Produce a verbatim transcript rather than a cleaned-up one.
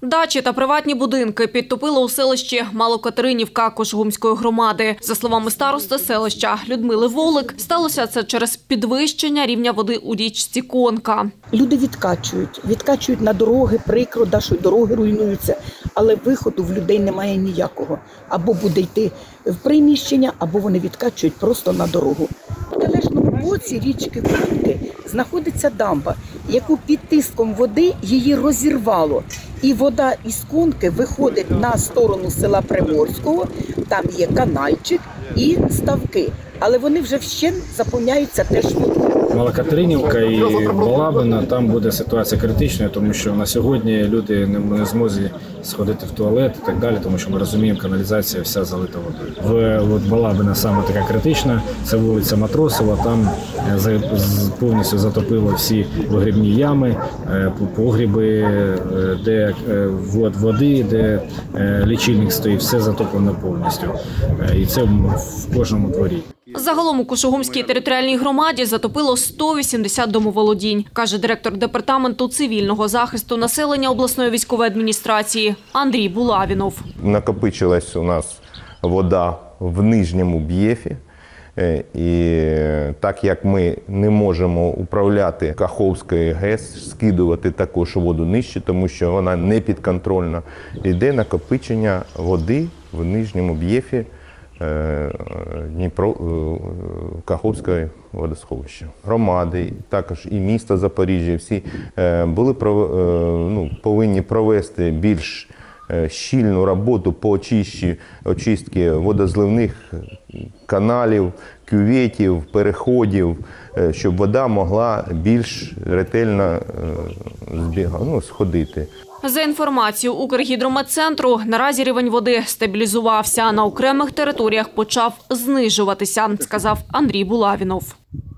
Дачі та приватні будинки підтопило у селищі Малокатеринівка Кошугумської громади. За словами старости селища Людмили Волик, сталося це через підвищення рівня води у річці Конка. Люди відкачують, відкачують на дороги, прикро, да, що дороги руйнуються, але виходу в людей немає ніякого. Або буде йти в приміщення, або вони відкачують просто на дорогу. В протилежному боці річки Конки знаходиться дамба, яку під тиском води її розірвало. І вода із Конки виходить на сторону села Приморського, там є канальчик і ставки. Але вони вже вщент заповняються теж водою. Малокатеринівка і Балабина, там буде ситуація критичною, тому що на сьогодні люди не зможуть сходити в туалет і так далі, тому що ми розуміємо, каналізація вся залита водою. В от Балабина саме така критична, це вулиця Матросова, там повністю затопило всі вигрібні ями, погріби, де вод води, де лічильник стоїть, все затоплено повністю. І це в кожному дворі. Загалом у Кошугумській територіальній громаді затопило сто вісімдесят домоволодінь, каже директор департаменту цивільного захисту населення обласної військової адміністрації Андрій Булавінов. Накопичилась у нас вода в нижньому Б'єфі. І так як ми не можемо управляти Каховською ГЕС, скидувати також воду нижче, тому що вона не підконтрольна, йде накопичення води в нижньому Б'єфі Дніпро, Каховської водосховища. Громади, також і місто Запоріжжя, всі були, ну, повинні провести більш щільну роботу по очищі, очистці водозливних каналів, кюветів, переходів, щоб вода могла більш ретельно ну, сходити. За інформацією Укргідрометцентру, наразі рівень води стабілізувався, а на окремих територіях почав знижуватися, сказав Андрій Булавінов.